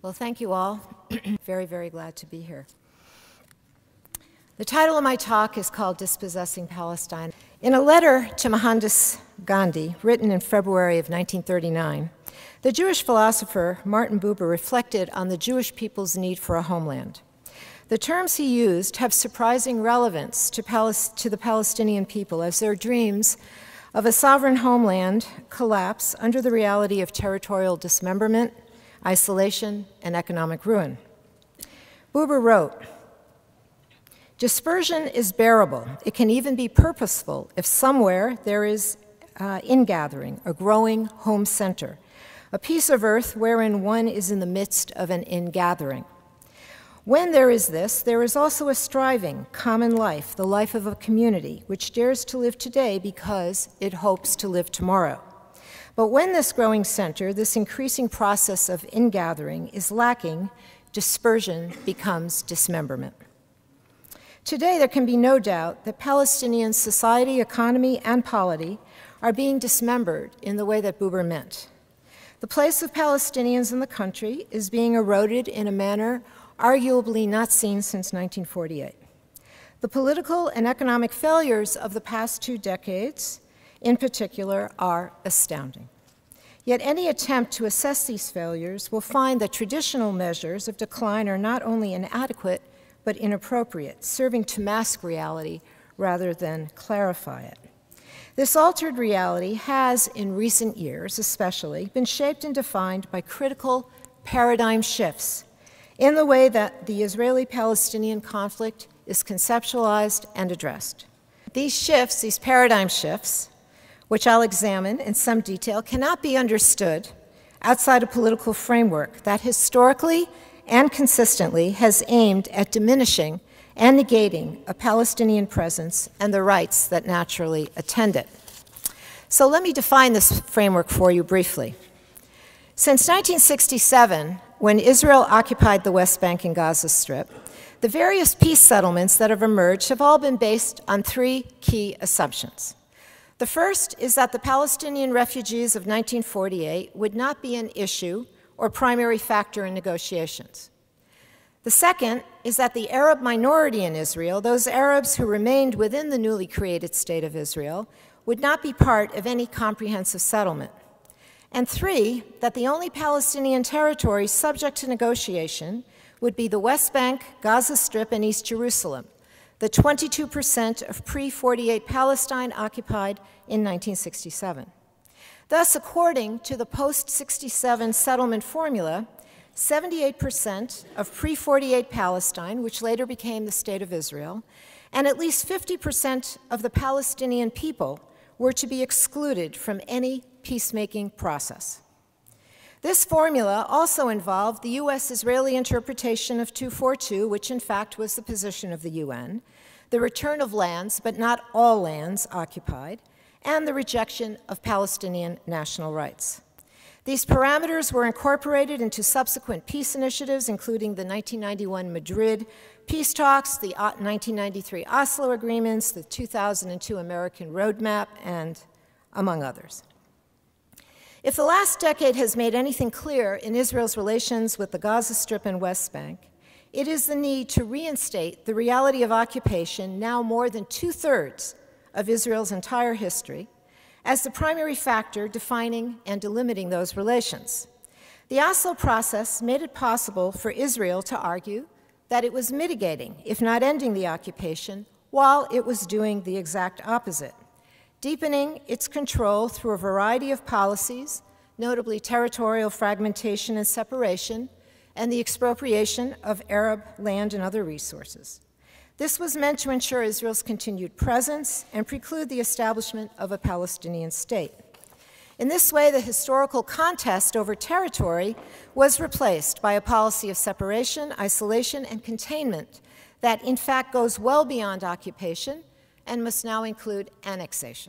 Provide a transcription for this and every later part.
Well, thank you all. Very, very glad to be here. The title of my talk is called Dispossessing Palestine. In a letter to Mohandas Gandhi, written in February of 1939, the Jewish philosopher Martin Buber reflected on the Jewish people's need for a homeland. The terms he used have surprising relevance to the Palestinian people as their dreams of a sovereign homeland collapse under the reality of territorial dismemberment, isolation, and economic ruin. Buber wrote, "Dispersion is bearable. It can even be purposeful if somewhere there is ingathering, a growing home center, a piece of earth wherein one is in the midst of an ingathering. When there is this, there is also a striving, common life, the life of a community, which dares to live today because it hopes to live tomorrow. But when this growing center, this increasing process of ingathering is lacking, dispersion becomes dismemberment." Today, there can be no doubt that Palestinian society, economy, and polity are being dismembered in the way that Buber meant. The place of Palestinians in the country is being eroded in a manner arguably not seen since 1948. The political and economic failures of the past 2 decades, in particular, are astounding. Yet any attempt to assess these failures will find that traditional measures of decline are not only inadequate, but inappropriate, serving to mask reality rather than clarify it. This altered reality has, in recent years especially, been shaped and defined by critical paradigm shifts in the way that the Israeli-Palestinian conflict is conceptualized and addressed. These shifts, these paradigm shifts, which I'll examine in some detail, cannot be understood outside a political framework that historically and consistently has aimed at diminishing and negating a Palestinian presence and the rights that naturally attend it. So let me define this framework for you briefly. Since 1967, when Israel occupied the West Bank and Gaza Strip, the various peace settlements that have emerged have all been based on 3 key assumptions. The first is that the Palestinian refugees of 1948 would not be an issue or primary factor in negotiations. The second is that the Arab minority in Israel, those Arabs who remained within the newly created state of Israel, would not be part of any comprehensive settlement. And 3, that the only Palestinian territory subject to negotiation would be the West Bank, Gaza Strip, and East Jerusalem, the 22% of pre-48 Palestine occupied in 1967. Thus, according to the post-67 settlement formula, 78% of pre-48 Palestine, which later became the State of Israel, and at least 50% of the Palestinian people were to be excluded from any peacemaking process. This formula also involved the U.S.-Israeli interpretation of 242, which in fact was the position of the UN, the return of lands, but not all lands occupied, and the rejection of Palestinian national rights. These parameters were incorporated into subsequent peace initiatives, including the 1991 Madrid peace talks, the 1993 Oslo agreements, the 2002 American Roadmap, and among others. If the last decade has made anything clear in Israel's relations with the Gaza Strip and West Bank, it is the need to reinstate the reality of occupation, now more than 2/3 of Israel's entire history, as the primary factor defining and delimiting those relations. The Oslo process made it possible for Israel to argue that it was mitigating, if not ending the occupation, while it was doing the exact opposite, deepening its control through a variety of policies, notably territorial fragmentation and separation, and the expropriation of Arab land and other resources. This was meant to ensure Israel's continued presence and preclude the establishment of a Palestinian state. In this way, the historical contest over territory was replaced by a policy of separation, isolation, and containment that, in fact, goes well beyond occupation and must now include annexation.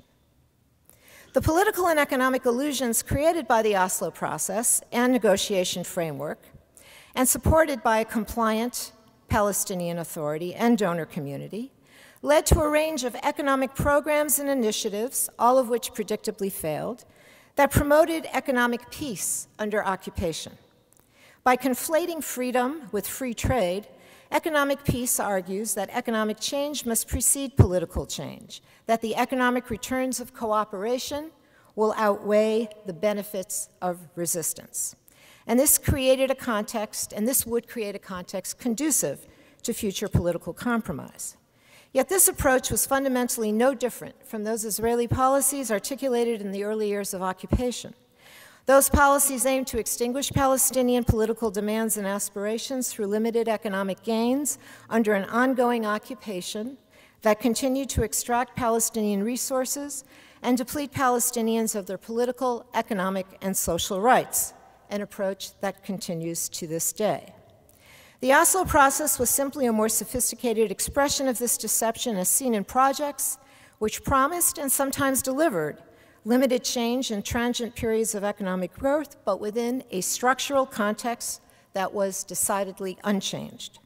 The political and economic illusions created by the Oslo process and negotiation framework, and supported by a compliant Palestinian Authority and donor community, led to a range of economic programs and initiatives, all of which predictably failed, that promoted economic peace under occupation. By conflating freedom with free trade, economic peace argues that economic change must precede political change, that the economic returns of cooperation will outweigh the benefits of resistance. And this created a context, and this would create a context conducive to future political compromise. Yet this approach was fundamentally no different from those Israeli policies articulated in the early years of occupation. Those policies aimed to extinguish Palestinian political demands and aspirations through limited economic gains under an ongoing occupation that continued to extract Palestinian resources and deplete Palestinians of their political, economic, and social rights, an approach that continues to this day. The Oslo process was simply a more sophisticated expression of this deception as seen in projects which promised and sometimes delivered limited change in transient periods of economic growth, but within a structural context that was decidedly unchanged,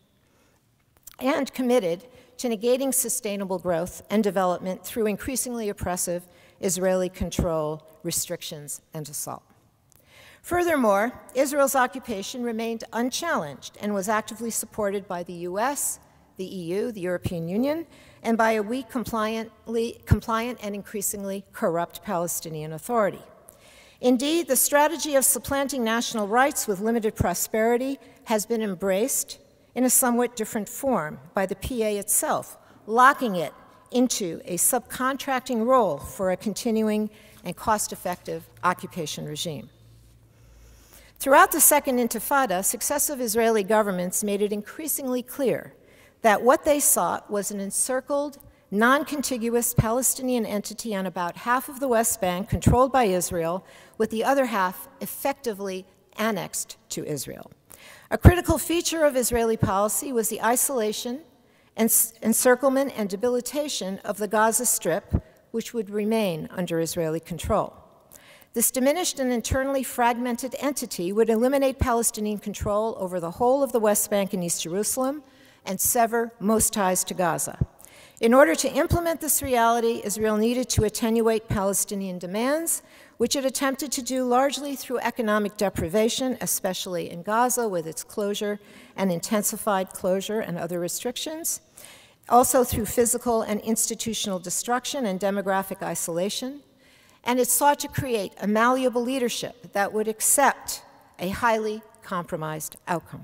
and committed to negating sustainable growth and development through increasingly oppressive Israeli control, restrictions, and assault. Furthermore, Israel's occupation remained unchallenged and was actively supported by the US, the EU, the European Union, and by a weak, compliant, and increasingly corrupt Palestinian Authority. Indeed, the strategy of supplanting national rights with limited prosperity has been embraced in a somewhat different form by the PA itself, locking it into a subcontracting role for a continuing and cost-effective occupation regime. Throughout the Second Intifada, successive Israeli governments made it increasingly clear that what they sought was an encircled, non-contiguous Palestinian entity on about half of the West Bank controlled by Israel, with the other half effectively annexed to Israel. A critical feature of Israeli policy was the isolation, encirclement, and debilitation of the Gaza Strip, which would remain under Israeli control. This diminished and internally fragmented entity would eliminate Palestinian control over the whole of the West Bank and East Jerusalem and sever most ties to Gaza. In order to implement this reality, Israel needed to attenuate Palestinian demands, which it attempted to do largely through economic deprivation, especially in Gaza with its closure and intensified closure and other restrictions, also through physical and institutional destruction and demographic isolation. And it sought to create a malleable leadership that would accept a highly compromised outcome.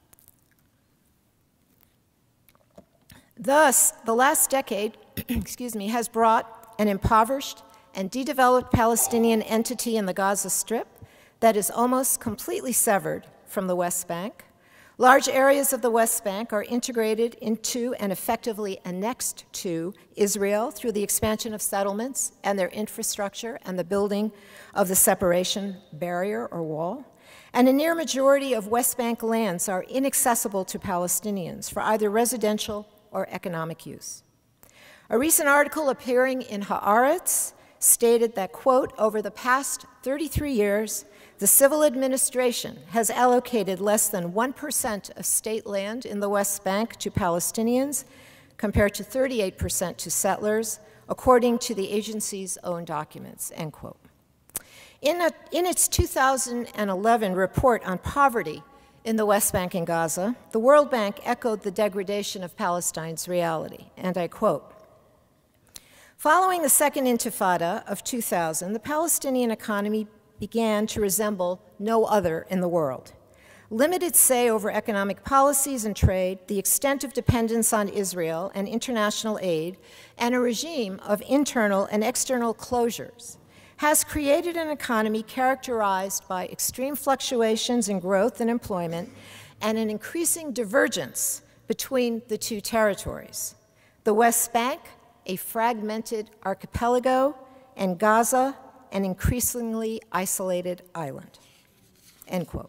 Thus, the last decade has brought an impoverished and de-developed Palestinian entity in the Gaza Strip that is almost completely severed from the West Bank. Large areas of the West Bank are integrated into and effectively annexed to Israel through the expansion of settlements and their infrastructure and the building of the separation barrier or wall. And a near majority of West Bank lands are inaccessible to Palestinians for either residential or economic use. A recent article appearing in Haaretz stated that, quote, over the past 33 years, the civil administration has allocated less than 1% of state land in the West Bank to Palestinians, compared to 38% to settlers, according to the agency's own documents, end quote. In its 2011 report on poverty in the West Bank and Gaza, the World Bank echoed the degradation of Palestine's reality, and I quote, following the Second Intifada of 2000, the Palestinian economy began to resemble no other in the world. Limited say over economic policies and trade, the extent of dependence on Israel and international aid, and a regime of internal and external closures has created an economy characterized by extreme fluctuations in growth and employment and an increasing divergence between the two territories. The West Bank, a fragmented archipelago, and Gaza, an increasingly isolated island, end quote.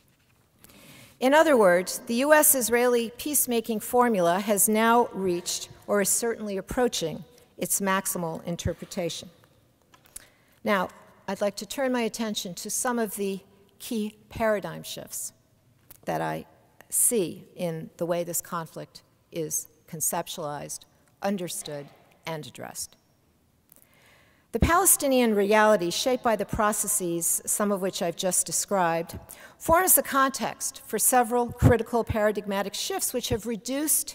In other words, the US-Israeli peacemaking formula has now reached, or is certainly approaching, its maximal interpretation. Now, I'd like to turn my attention to some of the key paradigm shifts that I see in the way this conflict is conceptualized, understood, and addressed. The Palestinian reality, shaped by the processes, some of which I've just described, forms the context for several critical paradigmatic shifts which have redefined,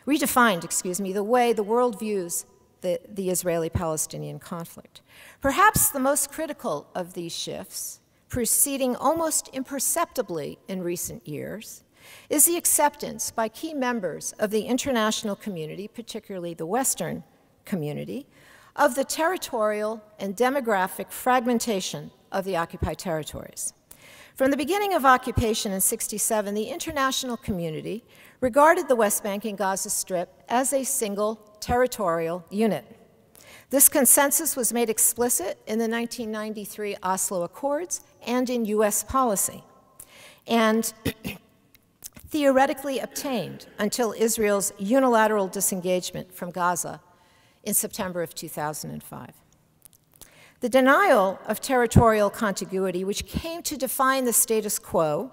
the way the world views the Israeli-Palestinian conflict. Perhaps the most critical of these shifts, proceeding almost imperceptibly in recent years, is the acceptance by key members of the international community, particularly the Western community, of the territorial and demographic fragmentation of the occupied territories. From the beginning of occupation in 1967, the international community regarded the West Bank and Gaza Strip as a single territorial unit. This consensus was made explicit in the 1993 Oslo Accords and in US policy, and theoretically obtained until Israel's unilateral disengagement from Gaza in September of 2005. The denial of territorial contiguity, which came to define the status quo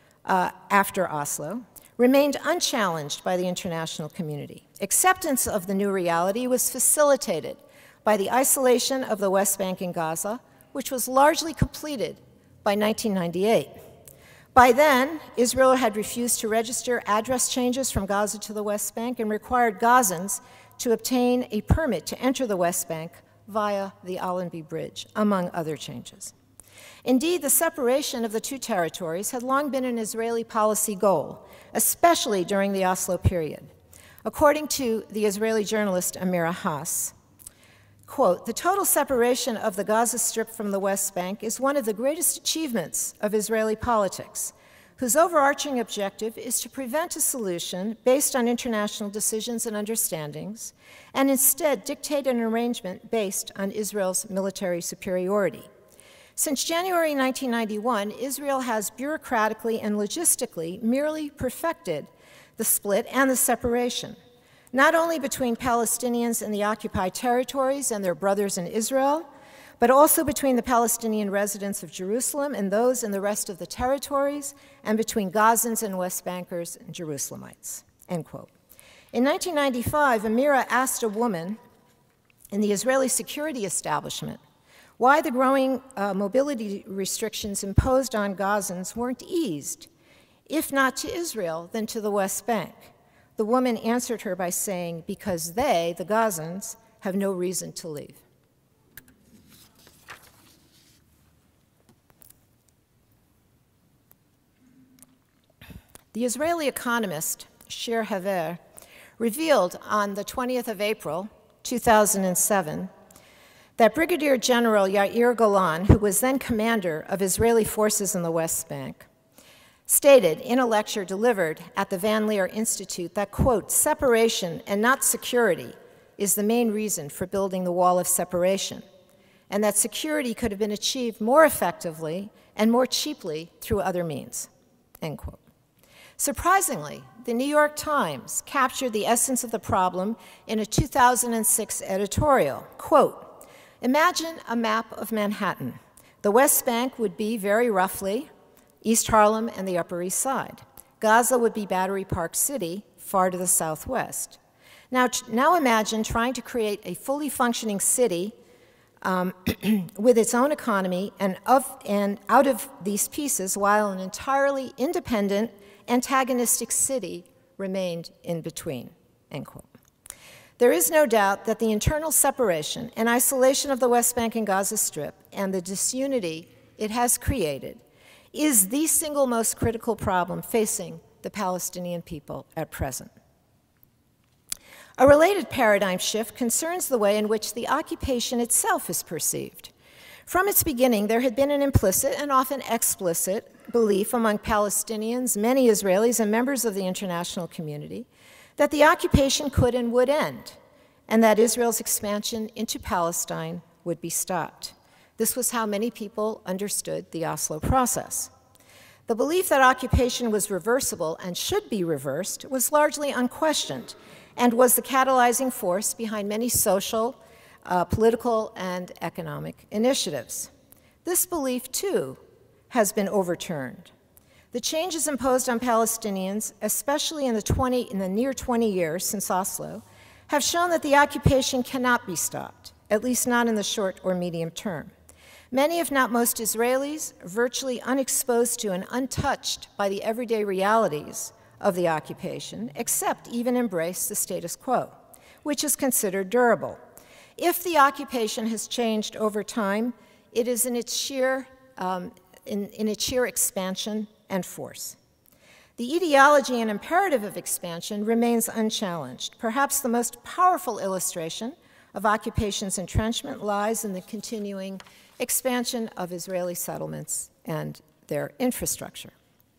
after Oslo, remained unchallenged by the international community. Acceptance of the new reality was facilitated by the isolation of the West Bank and Gaza, which was largely completed by 1998. By then, Israel had refused to register address changes from Gaza to the West Bank and required Gazans to obtain a permit to enter the West Bank via the Allenby Bridge, among other changes. Indeed, the separation of the two territories had long been an Israeli policy goal, especially during the Oslo period. According to the Israeli journalist Amira Haas, quote, "The total separation of the Gaza Strip from the West Bank is one of the greatest achievements of Israeli politics, whose overarching objective is to prevent a solution based on international decisions and understandings, and instead dictate an arrangement based on Israel's military superiority. Since January 1991, Israel has bureaucratically and logistically merely perfected the split and the separation, not only between Palestinians in the occupied territories and their brothers in Israel, but also between the Palestinian residents of Jerusalem and those in the rest of the territories, and between Gazans and West Bankers and Jerusalemites," end quote. In 1995, Amira asked a woman in the Israeli security establishment why the growing mobility restrictions imposed on Gazans weren't eased, if not to Israel, then to the West Bank. The woman answered her by saying, "Because they, the Gazans, have no reason to leave." The Israeli economist Shir Haver revealed on the 20th of April, 2007, that Brigadier General Yair Golan, who was then commander of Israeli forces in the West Bank, stated in a lecture delivered at the Van Leer Institute that, quote, "Separation and not security is the main reason for building the wall of separation, and that security could have been achieved more effectively and more cheaply through other means," end quote. Surprisingly, the New York Times captured the essence of the problem in a 2006 editorial. Quote, "Imagine a map of Manhattan. The West Bank would be, very roughly, East Harlem and the Upper East Side. Gaza would be Battery Park City, far to the southwest. Now imagine trying to create a fully functioning city with its own economy and out of these pieces, while an entirely independent, antagonistic city remained in between," end quote. There is no doubt that the internal separation and isolation of the West Bank and Gaza Strip and the disunity it has created is the single most critical problem facing the Palestinian people at present. A related paradigm shift concerns the way in which the occupation itself is perceived. From its beginning, there had been an implicit and often explicit belief among Palestinians, many Israelis, and members of the international community that the occupation could and would end, and that Israel's expansion into Palestine would be stopped. This was how many people understood the Oslo process. The belief that occupation was reversible and should be reversed was largely unquestioned and was the catalyzing force behind many social, political, and economic initiatives. This belief, too, has been overturned. The changes imposed on Palestinians, especially in the near 20 years since Oslo, have shown that the occupation cannot be stopped, at least not in the short or medium term. Many, if not most Israelis, virtually unexposed to and untouched by the everyday realities of the occupation, accept, even embrace the status quo, which is considered durable. If the occupation has changed over time, it is in its sheer expansion and force. The ideology and imperative of expansion remains unchallenged. Perhaps the most powerful illustration of occupation's entrenchment lies in the continuing expansion of Israeli settlements and their infrastructure.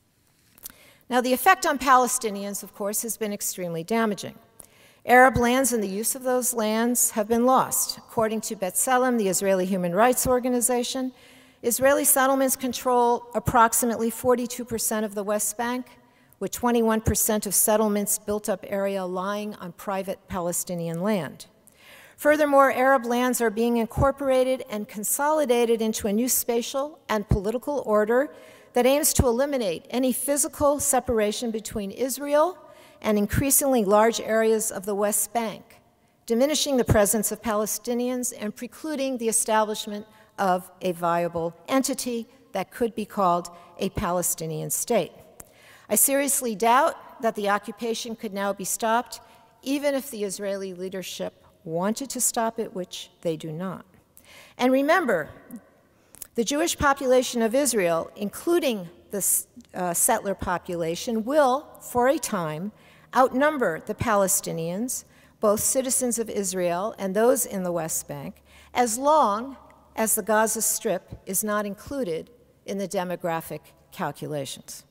Now, the effect on Palestinians, of course, has been extremely damaging. Arab lands and the use of those lands have been lost. According to B'Tselem, the Israeli Human Rights Organization, Israeli settlements control approximately 42% of the West Bank, with 21% of settlements' built-up area lying on private Palestinian land. Furthermore, Arab lands are being incorporated and consolidated into a new spatial and political order that aims to eliminate any physical separation between Israel and increasingly large areas of the West Bank, diminishing the presence of Palestinians and precluding the establishment of a viable entity that could be called a Palestinian state. I seriously doubt that the occupation could now be stopped, even if the Israeli leadership wanted to stop it, which they do not. And remember, the Jewish population of Israel, including the settler population, will, for a time, outnumber the Palestinians, both citizens of Israel and those in the West Bank, as long as the Gaza Strip is not included in the demographic calculations.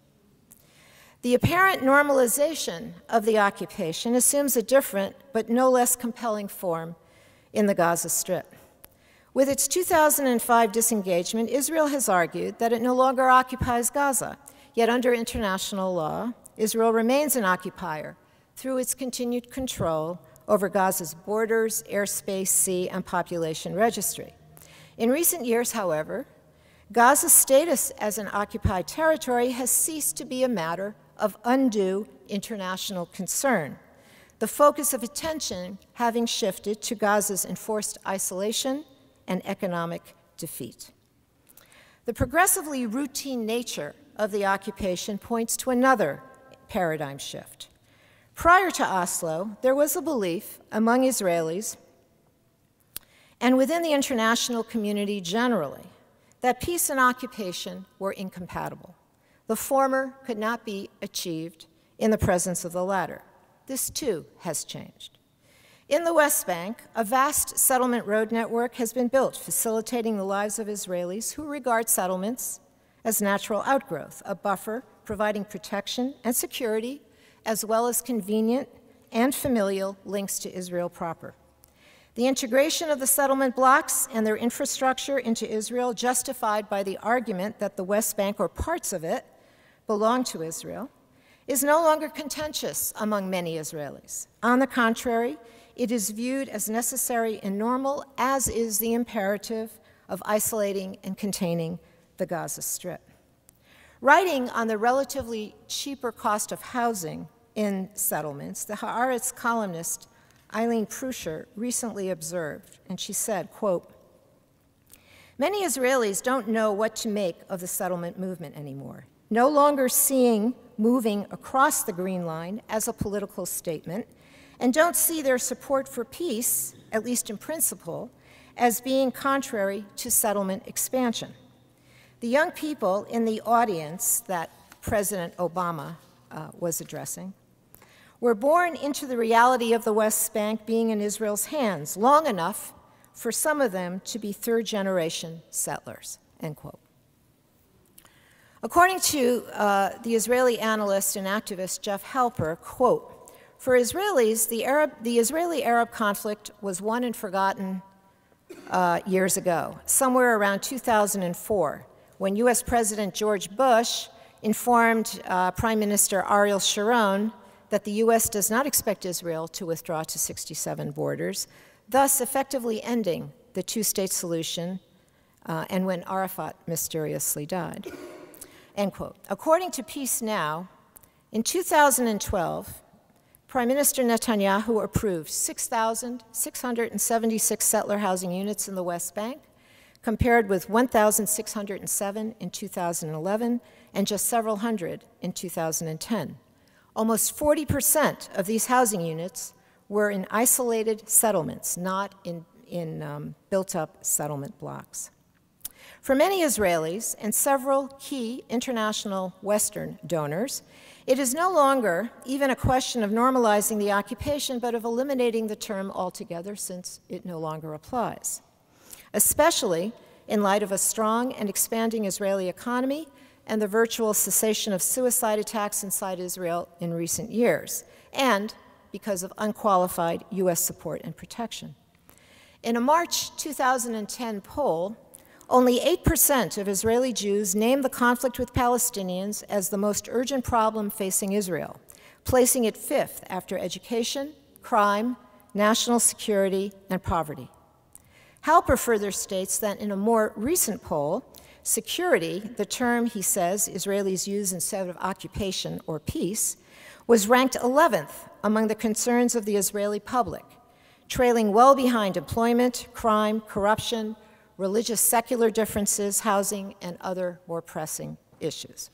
The apparent normalization of the occupation assumes a different but no less compelling form in the Gaza Strip. With its 2005 disengagement, Israel has argued that it no longer occupies Gaza, yet under international law, Israel remains an occupier through its continued control over Gaza's borders, airspace, sea, and population registry. In recent years, however, Gaza's status as an occupied territory has ceased to be a matter of undue international concern, the focus of attention having shifted to Gaza's enforced isolation and economic defeat. The progressively routine nature of the occupation points to another paradigm shift. Prior to Oslo, there was a belief among Israelis and within the international community generally that peace and occupation were incompatible. The former could not be achieved in the presence of the latter. This, too, has changed. In the West Bank, a vast settlement road network has been built, facilitating the lives of Israelis who regard settlements as natural outgrowth, a buffer providing protection and security, as well as convenient and familial links to Israel proper. The integration of the settlement blocks and their infrastructure into Israel, justified by the argument that the West Bank, or parts of it, belong to Israel, is no longer contentious among many Israelis. On the contrary, it is viewed as necessary and normal, as is the imperative of isolating and containing the Gaza Strip. Writing on the relatively cheaper cost of housing in settlements, the Haaretz columnist Eileen Prusher recently observed, and she said, quote, "Many Israelis don't know what to make of the settlement movement anymore, no longer seeing moving across the Green Line as a political statement, and don't see their support for peace, at least in principle, as being contrary to settlement expansion." The young people in the audience that President Obama was addressing were born into the reality of the West Bank being in Israel's hands long enough for some of them to be third-generation settlers, end quote. According to the Israeli analyst and activist Jeff Halper, quote, "For Israelis, the Israeli-Arab conflict was won and forgotten years ago, somewhere around 2004, when US President George Bush informed Prime Minister Ariel Sharon that the US does not expect Israel to withdraw to 67 borders, thus effectively ending the two-state solution, and when Arafat mysteriously died." End quote. According to Peace Now, in 2012, Prime Minister Netanyahu approved 6,676 settler housing units in the West Bank, compared with 1,607 in 2011 and just several hundred in 2010. Almost 40% of these housing units were in isolated settlements, not in built-up settlement blocks. For many Israelis and several key international Western donors, it is no longer even a question of normalizing the occupation, but of eliminating the term altogether, since it no longer applies, especially in light of a strong and expanding Israeli economy and the virtual cessation of suicide attacks inside Israel in recent years, and because of unqualified U.S. support and protection. In a March 2010 poll, only 8% of Israeli Jews named the conflict with Palestinians as the most urgent problem facing Israel, placing it fifth after education, crime, national security, and poverty. Halper further states that in a more recent poll, security, the term, he says, Israelis use instead of occupation or peace, was ranked 11th among the concerns of the Israeli public, trailing well behind employment, crime, corruption, religious secular differences, housing, and other more pressing issues.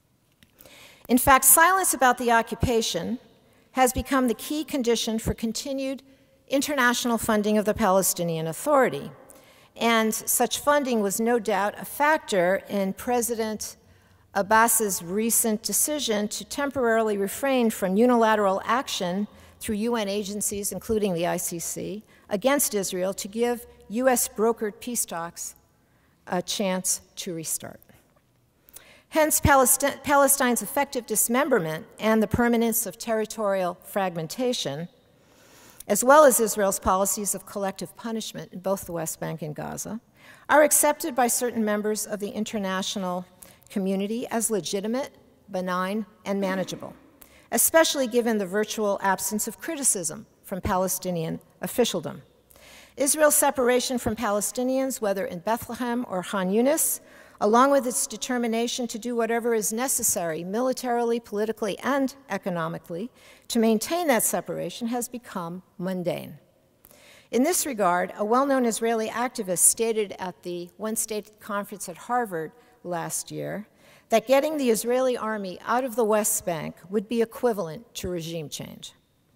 In fact, silence about the occupation has become the key condition for continued international funding of the Palestinian Authority. And such funding was no doubt a factor in President Abbas's recent decision to temporarily refrain from unilateral action through UN agencies, including the ICC, against Israel to give U.S. brokered peace talks a chance to restart. Hence, Palestine's effective dismemberment and the permanence of territorial fragmentation, as well as Israel's policies of collective punishment in both the West Bank and Gaza, are accepted by certain members of the international community as legitimate, benign, and manageable, especially given the virtual absence of criticism from Palestinian officialdom. Israel's separation from Palestinians, whether in Bethlehem or Khan Yunis, along with its determination to do whatever is necessary militarily, politically, and economically to maintain that separation, has become mundane. In this regard, a well-known Israeli activist stated at the One State Conference at Harvard last year that getting the Israeli army out of the West Bank would be equivalent to regime change.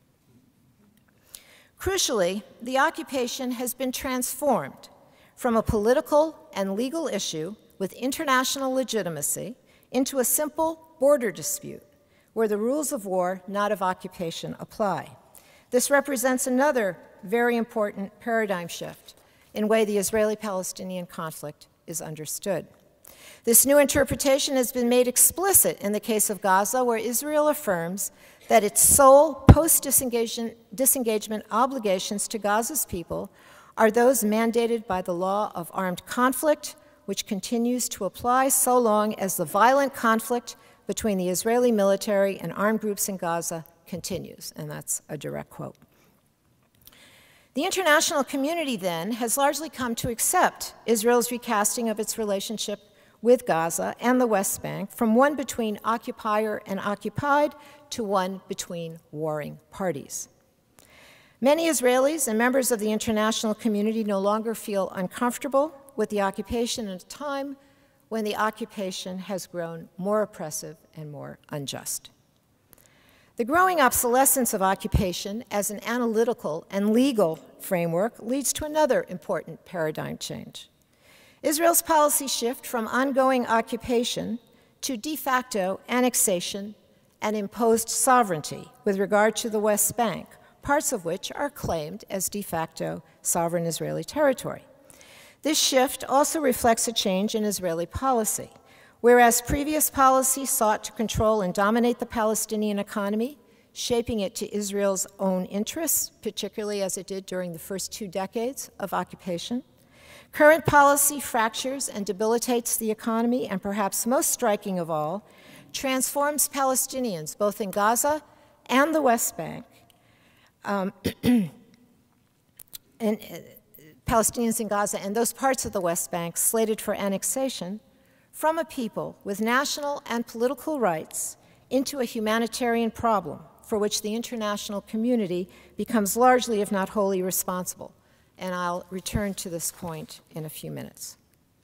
Crucially, the occupation has been transformed from a political and legal issue with international legitimacy into a simple border dispute where the rules of war, not of occupation, apply. This represents another very important paradigm shift in the way the Israeli-Palestinian conflict is understood. This new interpretation has been made explicit in the case of Gaza, where Israel affirms that its sole post-disengagement obligations to Gaza's people are those mandated by the law of armed conflict, which continues to apply so long as the violent conflict between the Israeli military and armed groups in Gaza continues, and that's a direct quote. The international community, then, has largely come to accept Israel's recasting of its relationship with Gaza and the West Bank from one between occupier and occupied to one between warring parties. Many Israelis and members of the international community no longer feel uncomfortable with the occupation at a time when the occupation has grown more oppressive and more unjust. The growing obsolescence of occupation as an analytical and legal framework leads to another important paradigm change. Israel's policy shift from ongoing occupation to de facto annexation and imposed sovereignty with regard to the West Bank, parts of which are claimed as de facto sovereign Israeli territory. This shift also reflects a change in Israeli policy. Whereas previous policy sought to control and dominate the Palestinian economy, shaping it to Israel's own interests, particularly as it did during the first 2 decades of occupation, current policy fractures and debilitates the economy, and perhaps most striking of all, transforms Palestinians, both in Gaza and the West Bank, and Palestinians in Gaza and those parts of the West Bank slated for annexation, from a people with national and political rights into a humanitarian problem for which the international community becomes largely, if not wholly, responsible. And I'll return to this point in a few minutes.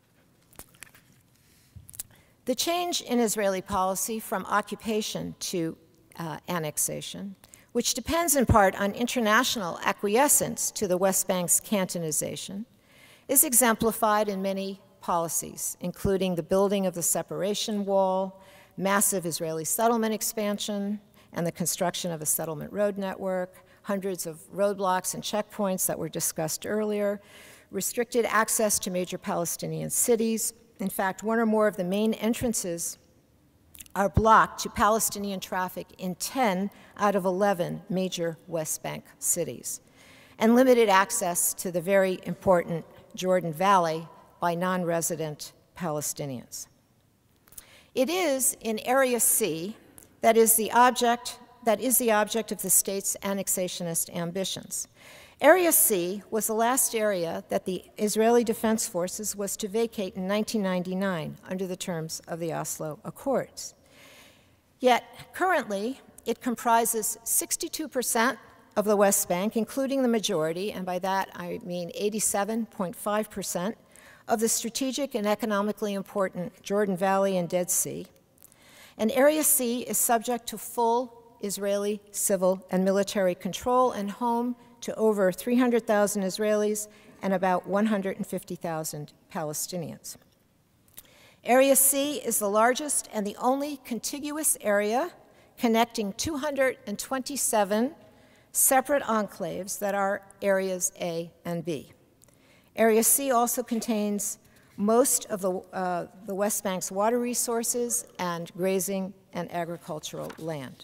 The change in Israeli policy from occupation to annexation, which depends in part on international acquiescence to the West Bank's cantonization, is exemplified in many policies, including the building of the separation wall, massive Israeli settlement expansion, and the construction of a settlement road network, hundreds of roadblocks and checkpoints that were discussed earlier, restricted access to major Palestinian cities. In fact, one or more of the main entrances are blocked to Palestinian traffic in 10 out of 11 major West Bank cities, and limited access to the very important Jordan Valley by non-resident Palestinians. It is in Area C that is the object of the state's annexationist ambitions. Area C was the last area that the Israeli Defense Forces was to vacate in 1999 under the terms of the Oslo Accords. Yet, currently, it comprises 62% of the West Bank, including the majority, and by that I mean 87.5%, of the strategic and economically important Jordan Valley and Dead Sea. And Area C is subject to full Israeli civil and military control and home to over 300,000 Israelis and about 150,000 Palestinians. Area C is the largest and the only contiguous area connecting 227 separate enclaves that are Areas A and B. Area C also contains most of the West Bank's water resources and grazing and agricultural land.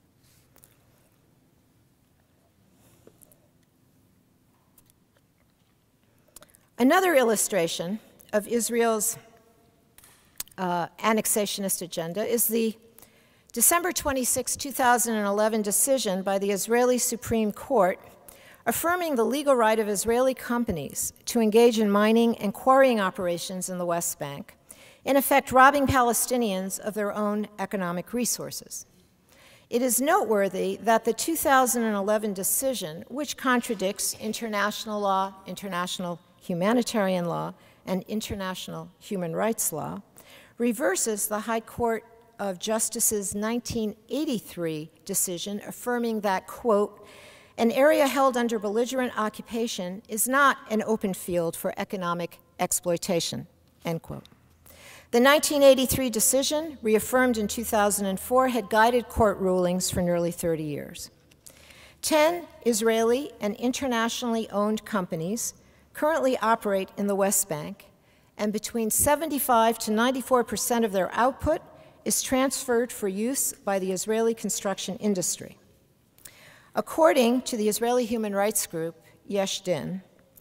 Another illustration of Israel's annexationist agenda is the December 26, 2011 decision by the Israeli Supreme Court affirming the legal right of Israeli companies to engage in mining and quarrying operations in the West Bank, in effect robbing Palestinians of their own economic resources. It is noteworthy that the 2011 decision, which contradicts international law, international humanitarian law, and international human rights law, reverses the High Court of Justice's 1983 decision affirming that, quote, an area held under belligerent occupation is not an open field for economic exploitation, end quote. The 1983 decision, reaffirmed in 2004, had guided court rulings for nearly 30 years. 10 Israeli and internationally owned companies currently operate in the West Bank, and between 75 to 94% of their output is transferred for use by the Israeli construction industry. According to the Israeli human rights group, Yesh Din,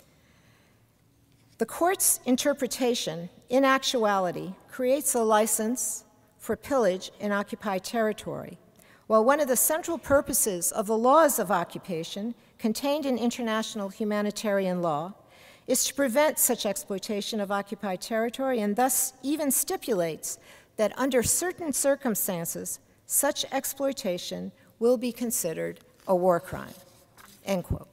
the court's interpretation, in actuality, creates a license for pillage in occupied territory, while one of the central purposes of the laws of occupation contained in international humanitarian law is to prevent such exploitation of occupied territory, and thus even stipulates that under certain circumstances, such exploitation will be considered a war crime, end quote.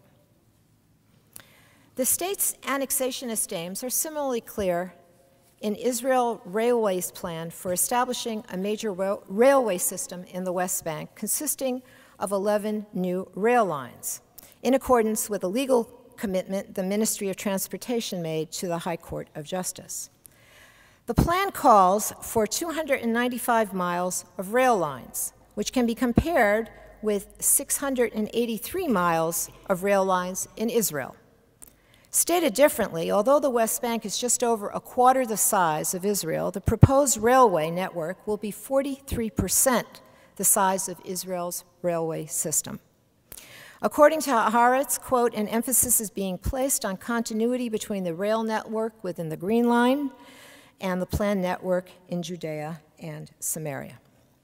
The state's annexationist aims are similarly clear in Israel Railway's plan for establishing a major railway system in the West Bank consisting of 11 new rail lines, in accordance with a legal commitment the Ministry of Transportation made to the High Court of Justice. The plan calls for 295 miles of rail lines, which can be compared with 683 miles of rail lines in Israel. Stated differently, although the West Bank is just over a quarter the size of Israel, the proposed railway network will be 43% the size of Israel's railway system. According to Haaretz, quote, an emphasis is being placed on continuity between the rail network within the Green Line and the planned network in Judea and Samaria.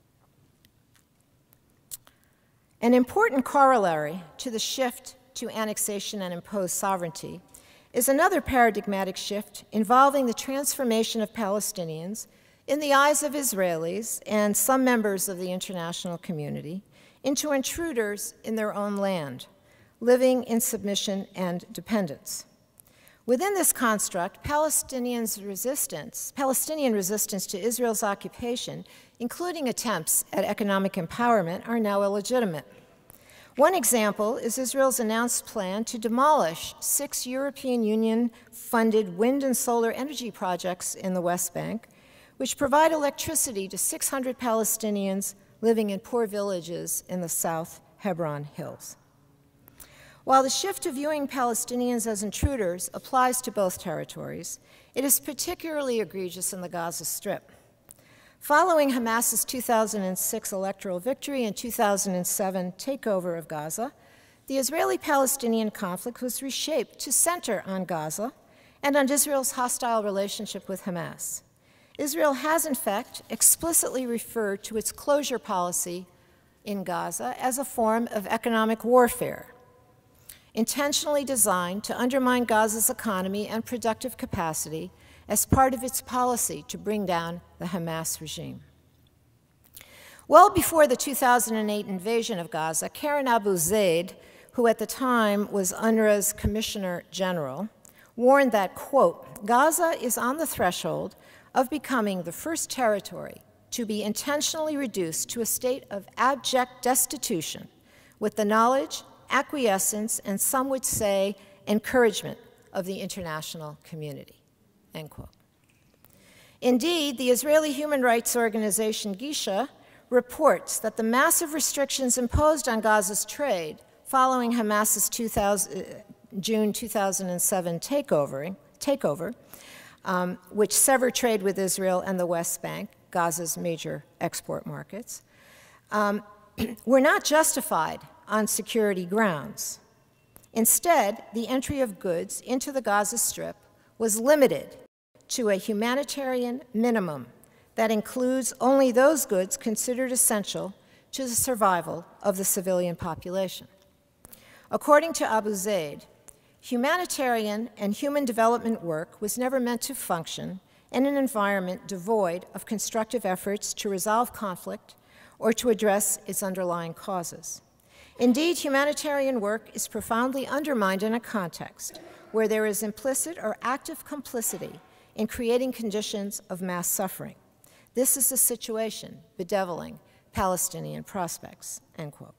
An important corollary to the shift to annexation and imposed sovereignty is another paradigmatic shift involving the transformation of Palestinians in the eyes of Israelis and some members of the international community into intruders in their own land, living in submission and dependence. Within this construct, Palestinian resistance to Israel's occupation, including attempts at economic empowerment, are now illegitimate. One example is Israel's announced plan to demolish 6 European Union-funded wind and solar energy projects in the West Bank, which provide electricity to 600 Palestinians living in poor villages in the South Hebron Hills. While the shift to viewing Palestinians as intruders applies to both territories, it is particularly egregious in the Gaza Strip. Following Hamas's 2006 electoral victory and 2007 takeover of Gaza, the Israeli-Palestinian conflict was reshaped to center on Gaza and on Israel's hostile relationship with Hamas. Israel has, in fact, explicitly referred to its closure policy in Gaza as a form of economic warfare, intentionally designed to undermine Gaza's economy and productive capacity as part of its policy to bring down the Hamas regime. Well before the 2008 invasion of Gaza, Karen Abu Zaid, who at the time was UNRWA's Commissioner General, warned that, quote, Gaza is on the threshold of becoming the first territory to be intentionally reduced to a state of abject destitution with the knowledge, acquiescence, and some would say encouragement of the international community, end quote. Indeed, the Israeli human rights organization Gisha reports that the massive restrictions imposed on Gaza's trade following Hamas's June 2007 takeover, which severed trade with Israel and the West Bank, Gaza's major export markets, were not justified on security grounds. Instead, the entry of goods into the Gaza Strip was limited to a humanitarian minimum that includes only those goods considered essential to the survival of the civilian population. According to Abu Zaid, humanitarian and human development work was never meant to function in an environment devoid of constructive efforts to resolve conflict or to address its underlying causes. Indeed, humanitarian work is profoundly undermined in a context where there is implicit or active complicity in creating conditions of mass suffering. This is the situation bedeviling Palestinian prospects, end quote.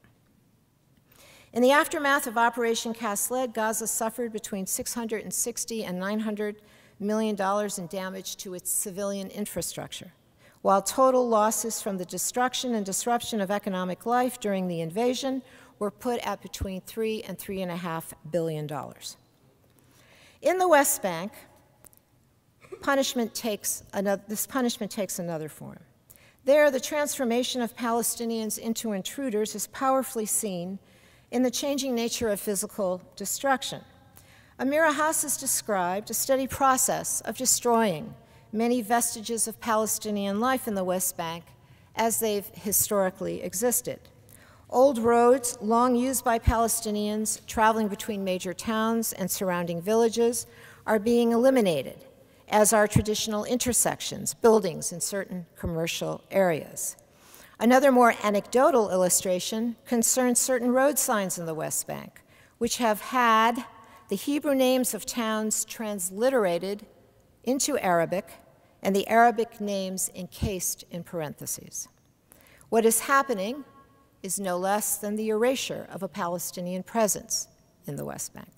In the aftermath of Operation Cast Lead, Gaza suffered between $660 and $900 million in damage to its civilian infrastructure, while total losses from the destruction and disruption of economic life during the invasion were put at between $3 and $3.5 billion. In the West Bank, this punishment takes another form. There, the transformation of Palestinians into intruders is powerfully seen in the changing nature of physical destruction. Amira Haas has described a steady process of destroying many vestiges of Palestinian life in the West Bank as they've historically existed. Old roads, long used by Palestinians traveling between major towns and surrounding villages, are being eliminated, as are traditional intersections, buildings in certain commercial areas. Another more anecdotal illustration concerns certain road signs in the West Bank, which have had the Hebrew names of towns transliterated into Arabic and the Arabic names encased in parentheses. What is happening is no less than the erasure of a Palestinian presence in the West Bank.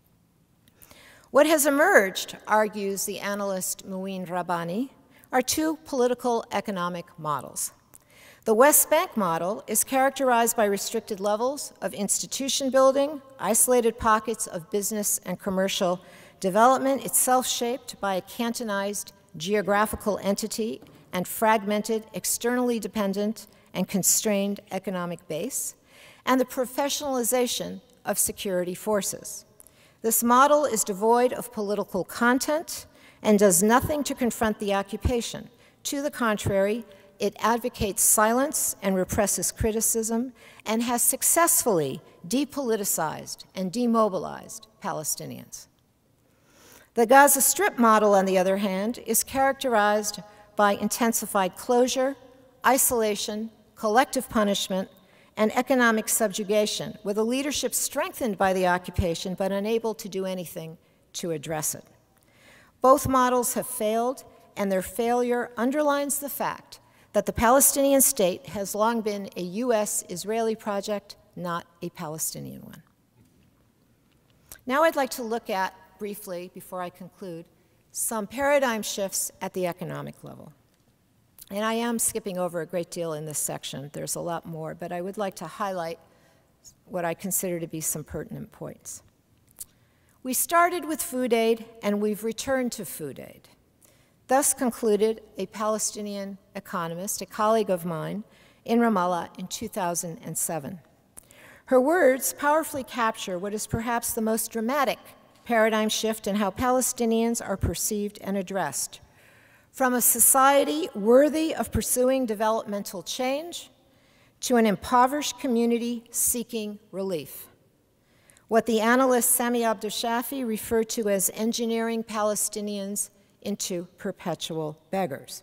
What has emerged, argues the analyst Mouin Rabbani, are two political economic models. The West Bank model is characterized by restricted levels of institution building, isolated pockets of business and commercial development, itself shaped by a cantonized geographical entity and fragmented, externally dependent, and constrained economic base, and the professionalization of security forces. This model is devoid of political content and does nothing to confront the occupation. To the contrary, it advocates silence and represses criticism and has successfully depoliticized and demobilized Palestinians. The Gaza Strip model, on the other hand, is characterized by intensified closure, isolation, collective punishment, and economic subjugation, with a leadership strengthened by the occupation but unable to do anything to address it. Both models have failed, and their failure underlines the fact that the Palestinian state has long been a U.S.-Israeli project, not a Palestinian one. Now I'd like to look at, briefly, before I conclude, some paradigm shifts at the economic level. And I am skipping over a great deal in this section. There's a lot more, but I would like to highlight what I consider to be some pertinent points. We started with food aid, and we've returned to food aid. Thus concluded a Palestinian economist, a colleague of mine, in Ramallah in 2007. Her words powerfully capture what is perhaps the most dramatic paradigm shift in how Palestinians are perceived and addressed. From a society worthy of pursuing developmental change to an impoverished community seeking relief. What the analyst Sami Abdushafi referred to as engineering Palestinians into perpetual beggars.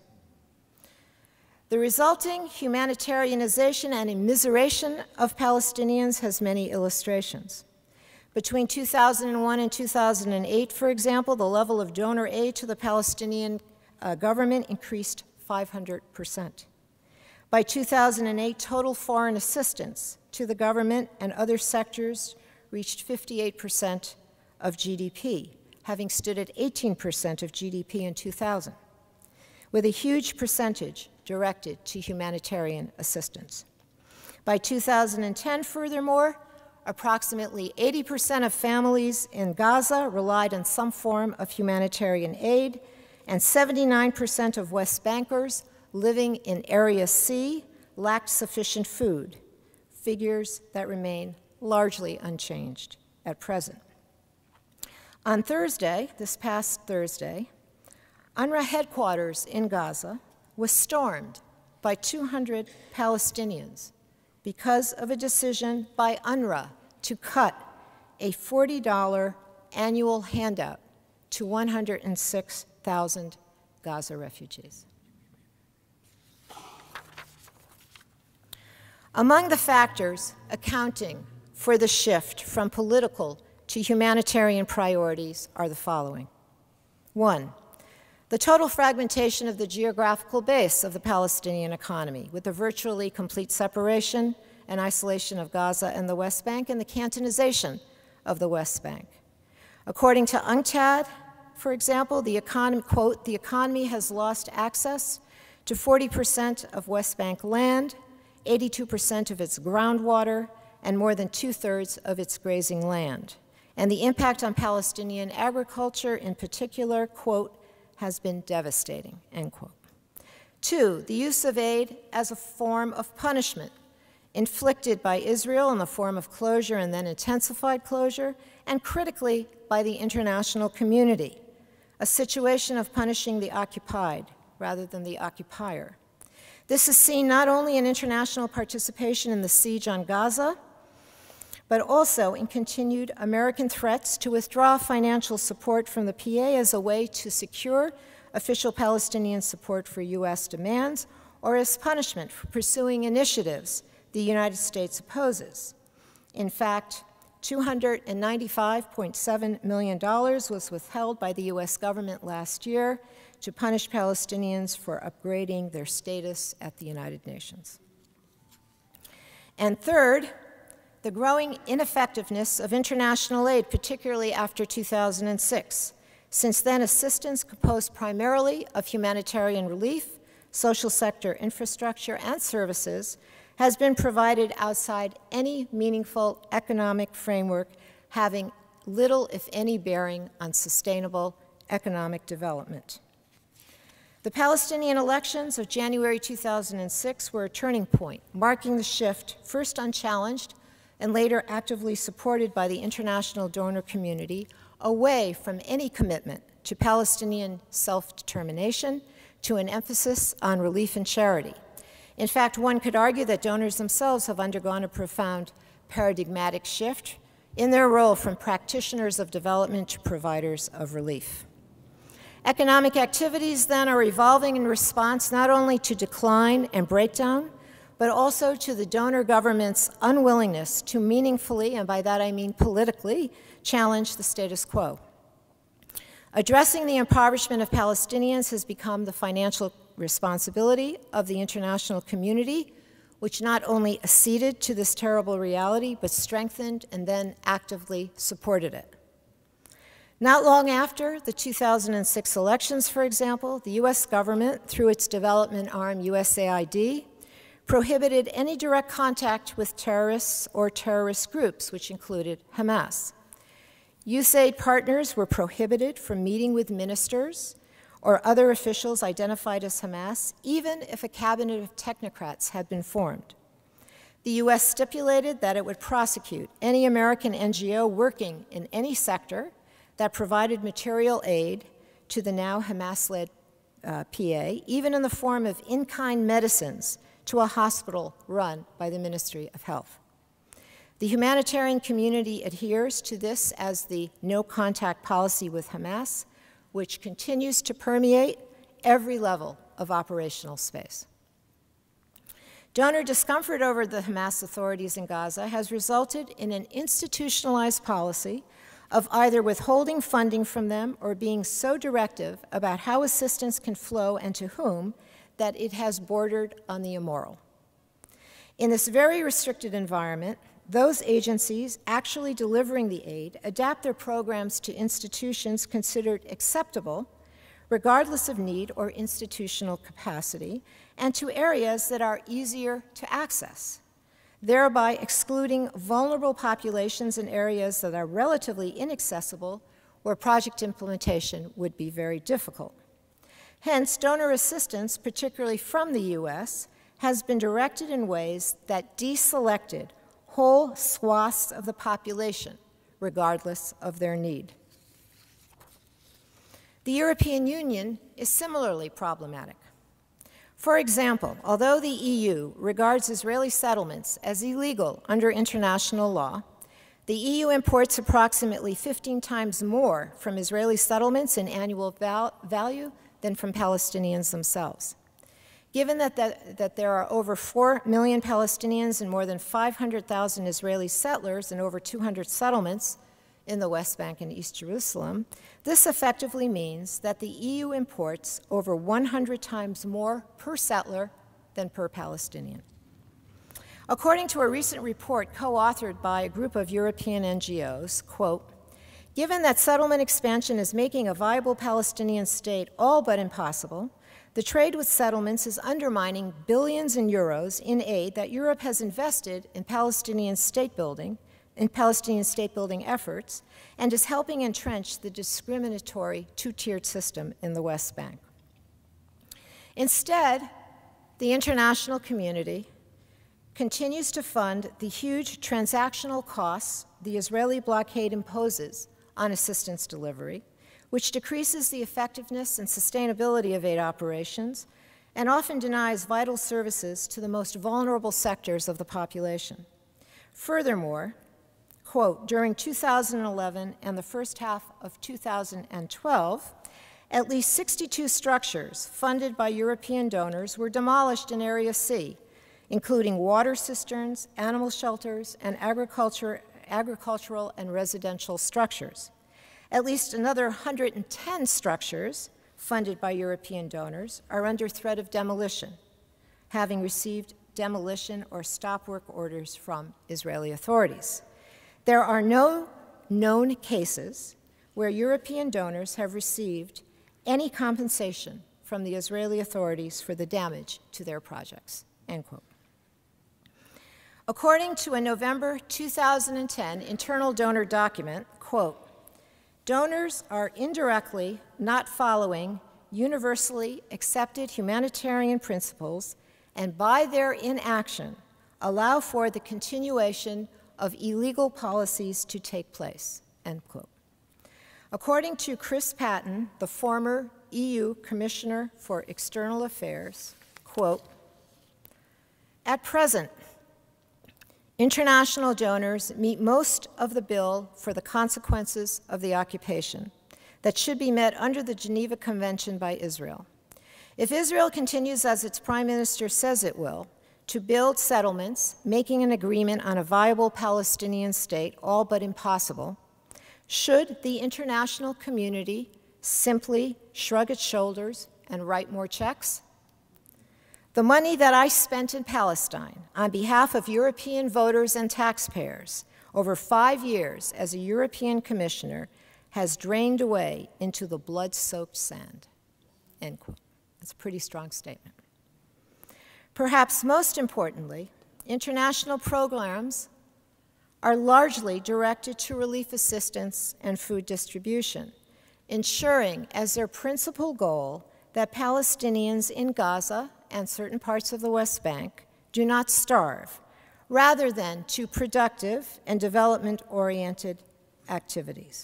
The resulting humanitarianization and immiseration of Palestinians has many illustrations. Between 2001 and 2008, for example, the level of donor aid to the Palestinian government increased 500%. By 2008, total foreign assistance to the government and other sectors reached 58% of GDP, having stood at 18% of GDP in 2000, with a huge percentage directed to humanitarian assistance. By 2010, furthermore, approximately 80% of families in Gaza relied on some form of humanitarian aid, and 79% of West Bankers living in Area C lacked sufficient food, figures that remain largely unchanged at present. On Thursday, this past Thursday, UNRWA headquarters in Gaza was stormed by 200 Palestinians because of a decision by UNRWA to cut a $40 annual handout to 106,000 Gaza refugees. Among the factors accounting for the shift from political to humanitarian priorities are the following. One, the total fragmentation of the geographical base of the Palestinian economy, with the virtually complete separation and isolation of Gaza and the West Bank, and the cantonization of the West Bank. According to UNCTAD, for example, the economy, quote, the economy has lost access to 40% of West Bank land, 82% of its groundwater, and more than 2/3 of its grazing land. And the impact on Palestinian agriculture in particular, quote, has been devastating, end quote. Two, the use of aid as a form of punishment, inflicted by Israel in the form of closure and then intensified closure, and critically by the international community, a situation of punishing the occupied rather than the occupier. This is seen not only in international participation in the siege on Gaza, but also in continued American threats to withdraw financial support from the PA as a way to secure official Palestinian support for U.S. demands, or as punishment for pursuing initiatives the United States opposes. In fact, $295.7 million was withheld by the U.S. government last year to punish Palestinians for upgrading their status at the United Nations. And third, the growing ineffectiveness of international aid, particularly after 2006. Since then, assistance composed primarily of humanitarian relief, social sector infrastructure, and services has been provided outside any meaningful economic framework having little, if any, bearing on sustainable economic development. The Palestinian elections of January 2006 were a turning point, marking the shift, first unchallenged and later actively supported by the international donor community, away from any commitment to Palestinian self-determination to an emphasis on relief and charity. In fact, one could argue that donors themselves have undergone a profound paradigmatic shift in their role from practitioners of development to providers of relief. Economic activities, then, are evolving in response not only to decline and breakdown, but also to the donor government's unwillingness to meaningfully, and by that I mean politically, challenge the status quo. Addressing the impoverishment of Palestinians has become the financial responsibility of the international community, which not only acceded to this terrible reality, but strengthened and then actively supported it. Not long after the 2006 elections, for example, the US government, through its development arm USAID, prohibited any direct contact with terrorists or terrorist groups, which included Hamas. USAID partners were prohibited from meeting with ministers or other officials identified as Hamas, even if a cabinet of technocrats had been formed. The US stipulated that it would prosecute any American NGO working in any sector that provided material aid to the now Hamas-led PA, even in the form of in-kind medicines to a hospital run by the Ministry of Health. The humanitarian community adheres to this as the no-contact policy with Hamas, which continues to permeate every level of operational space. Donor discomfort over the Hamas authorities in Gaza has resulted in an institutionalized policy of either withholding funding from them or being so directive about how assistance can flow and to whom that it has bordered on the immoral. In this very restricted environment, those agencies actually delivering the aid adapt their programs to institutions considered acceptable, regardless of need or institutional capacity, and to areas that are easier to access, thereby excluding vulnerable populations in areas that are relatively inaccessible, where project implementation would be very difficult. Hence, donor assistance, particularly from the US, has been directed in ways that deselected whole swaths of the population, regardless of their need. The European Union is similarly problematic. For example, although the EU regards Israeli settlements as illegal under international law, the EU imports approximately 15 times more from Israeli settlements in annual value than from Palestinians themselves. Given that there are over 4 million Palestinians and more than 500,000 Israeli settlers and over 200 settlements in the West Bank and East Jerusalem, this effectively means that the EU imports over 100 times more per settler than per Palestinian. According to a recent report co-authored by a group of European NGOs, quote, given that settlement expansion is making a viable Palestinian state all but impossible, the trade with settlements is undermining billions in euros in aid that Europe has invested in Palestinian state building efforts, and is helping entrench the discriminatory two-tiered system in the West Bank. Instead, the international community continues to fund the huge transactional costs the Israeli blockade imposes on assistance delivery, which decreases the effectiveness and sustainability of aid operations and often denies vital services to the most vulnerable sectors of the population. Furthermore, quote, during 2011 and the first half of 2012, at least 62 structures funded by European donors were demolished in Area C, including water cisterns, animal shelters, and agricultural and residential structures. At least another 110 structures funded by European donors are under threat of demolition, having received demolition or stop work orders from Israeli authorities. There are no known cases where European donors have received any compensation from the Israeli authorities for the damage to their projects, end quote. According to a November 2010 internal donor document, quote, donors are indirectly not following universally accepted humanitarian principles and by their inaction allow for the continuation of illegal policies to take place, end quote. According to Chris Patton, the former EU Commissioner for External Affairs, quote, at present, international donors meet most of the bill for the consequences of the occupation that should be met under the Geneva Convention by Israel. If Israel continues as its prime minister says it will, to build settlements, making an agreement on a viable Palestinian state all but impossible, should the international community simply shrug its shoulders and write more checks? The money that I spent in Palestine on behalf of European voters and taxpayers over 5 years as a European commissioner has drained away into the blood-soaked sand, end quote. That's a pretty strong statement. Perhaps most importantly, international programs are largely directed to relief assistance and food distribution, ensuring as their principal goal that Palestinians in Gaza and certain parts of the West Bank do not starve, rather than to productive and development-oriented activities.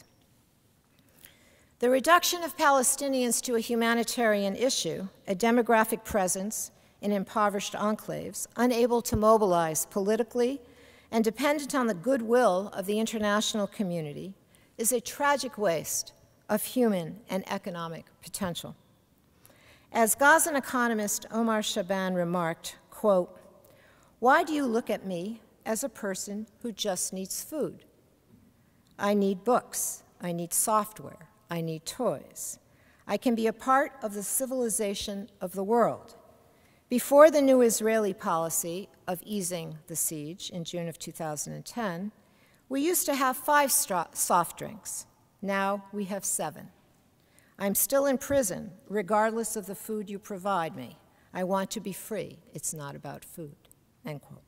The reduction of Palestinians to a humanitarian issue, a demographic presence in impoverished enclaves, unable to mobilize politically and dependent on the goodwill of the international community, is a tragic waste of human and economic potential. As Gazan economist Omar Shaban remarked, quote, "Why do you look at me as a person who just needs food? I need books, I need software, I need toys. I can be a part of the civilization of the world." Before the new Israeli policy of easing the siege in June of 2010, we used to have 5 soft drinks. Now we have 7. I'm still in prison, regardless of the food you provide me. I want to be free. It's not about food, end quote.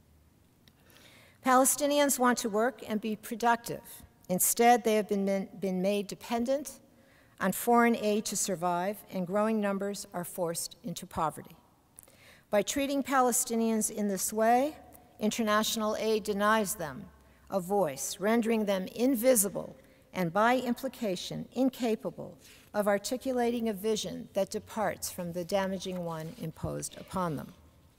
Palestinians want to work and be productive. Instead, they have been made dependent on foreign aid to survive, and growing numbers are forced into poverty. By treating Palestinians in this way, international aid denies them a voice, rendering them invisible and by implication incapable of articulating a vision that departs from the damaging one imposed upon them.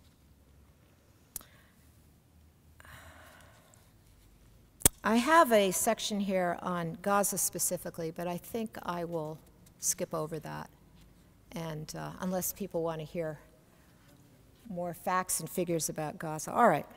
I have a section here on Gaza specifically, but I think I will skip over that, and unless people want to hear more facts and figures about Gaza. All right.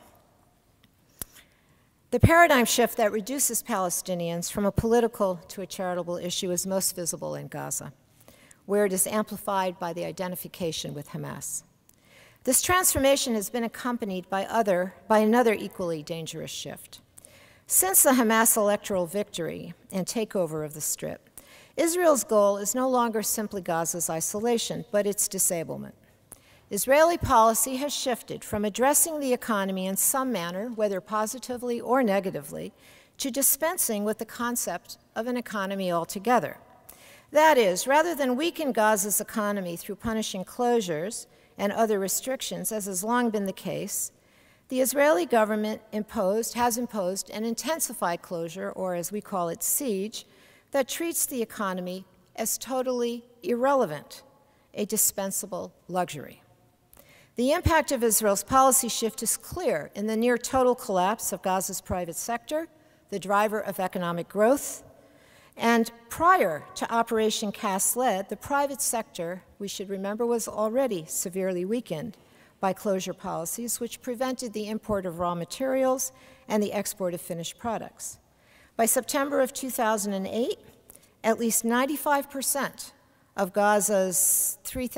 The paradigm shift that reduces Palestinians from a political to a charitable issue is most visible in Gaza, where it is amplified by the identification with Hamas. This transformation has been accompanied by another equally dangerous shift. Since the Hamas electoral victory and takeover of the Strip, Israel's goal is no longer simply Gaza's isolation, but its disablement. Israeli policy has shifted from addressing the economy in some manner, whether positively or negatively, to dispensing with the concept of an economy altogether. That is, rather than weaken Gaza's economy through punishing closures and other restrictions, as has long been the case, the Israeli government has imposed an intensified closure, or as we call it, siege, that treats the economy as totally irrelevant, a dispensable luxury. The impact of Israel's policy shift is clear in the near total collapse of Gaza's private sector, the driver of economic growth. And prior to Operation Cast Lead, the private sector, we should remember, was already severely weakened by closure policies which prevented the import of raw materials and the export of finished products. By September of 2008, at least 95% of Gaza's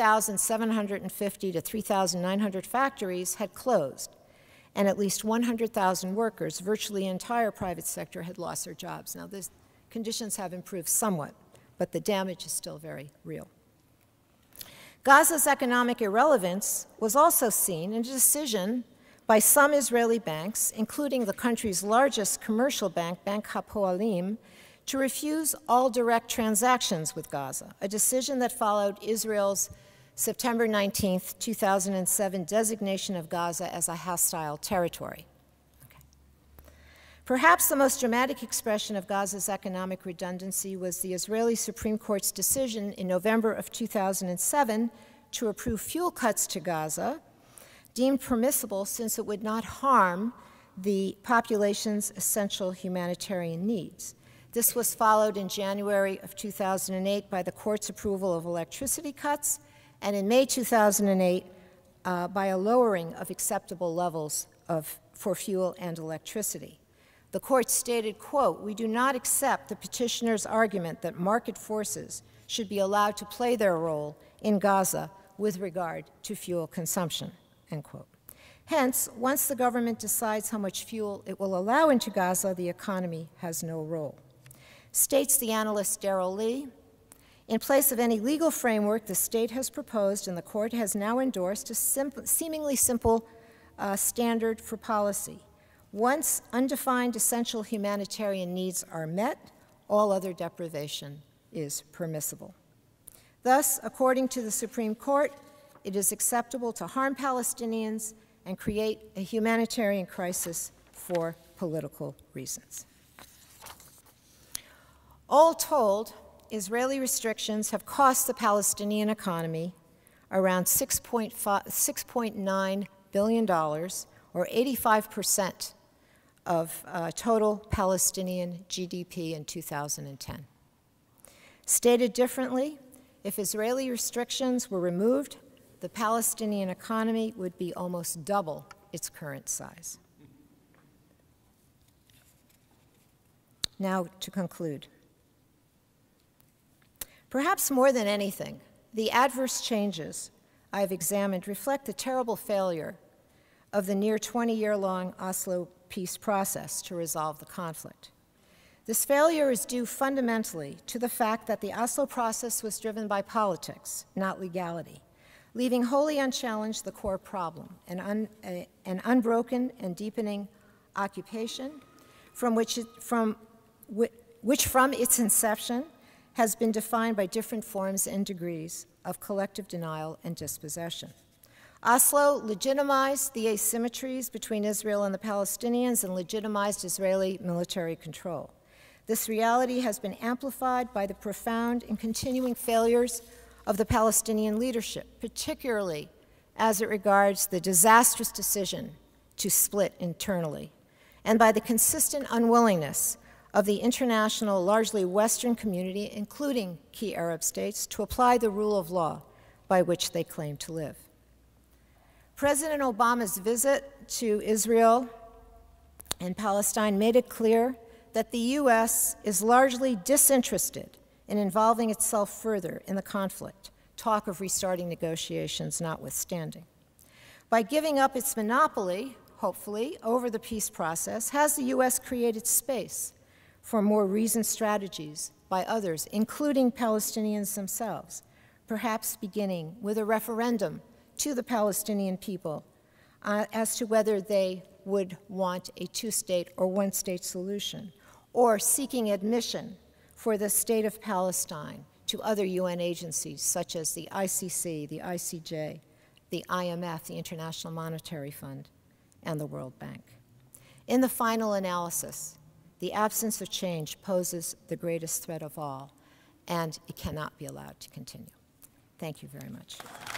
3,750 to 3,900 factories had closed, and at least 100,000 workers, virtually the entire private sector, had lost their jobs. Now, these conditions have improved somewhat, but the damage is still very real. Gaza's economic irrelevance was also seen in a decision by some Israeli banks, including the country's largest commercial bank, Bank HaPoalim, to refuse all direct transactions with Gaza, a decision that followed Israel's September 19, 2007 designation of Gaza as a hostile territory. Perhaps the most dramatic expression of Gaza's economic redundancy was the Israeli Supreme Court's decision in November of 2007 to approve fuel cuts to Gaza, deemed permissible since it would not harm the population's essential humanitarian needs. This was followed in January of 2008 by the court's approval of electricity cuts, and in May 2008, by a lowering of acceptable levels for fuel and electricity. The court stated, quote, "We do not accept the petitioner's argument that market forces should be allowed to play their role in Gaza with regard to fuel consumption," end quote. Hence, once the government decides how much fuel it will allow into Gaza, the economy has no role. States the analyst Darrell Lee, in place of any legal framework, the state has proposed and the court has now endorsed a seemingly simple standard for policy. Once undefined essential humanitarian needs are met, all other deprivation is permissible. Thus, according to the Supreme Court, it is acceptable to harm Palestinians and create a humanitarian crisis for political reasons. All told, Israeli restrictions have cost the Palestinian economy around $6.9 billion, or 85% of total Palestinian GDP in 2010. Stated differently, if Israeli restrictions were removed, the Palestinian economy would be almost double its current size. Now, to conclude. Perhaps more than anything, the adverse changes I've examined reflect the terrible failure of the near 20-year-long Oslo peace process to resolve the conflict. This failure is due fundamentally to the fact that the Oslo process was driven by politics, not legality, leaving wholly unchallenged the core problem, an unbroken and deepening occupation which from its inception has been defined by different forms and degrees of collective denial and dispossession. Oslo legitimized the asymmetries between Israel and the Palestinians and legitimized Israeli military control. This reality has been amplified by the profound and continuing failures of the Palestinian leadership, particularly as it regards the disastrous decision to split internally, and by the consistent unwillingness of the international, largely Western community, including key Arab states, to apply the rule of law by which they claim to live. President Obama's visit to Israel and Palestine made it clear that the U.S. is largely disinterested in involving itself further in the conflict, talk of restarting negotiations notwithstanding. By giving up its monopoly, hopefully, over the peace process, has the U.S. created space for more reasoned strategies by others, including Palestinians themselves, perhaps beginning with a referendum to the Palestinian people as to whether they would want a two-state or one-state solution, or seeking admission for the state of Palestine to other UN agencies such as the ICC, the ICJ, the IMF, the International Monetary Fund, and the World Bank. In the final analysis, the absence of change poses the greatest threat of all, and it cannot be allowed to continue. Thank you very much.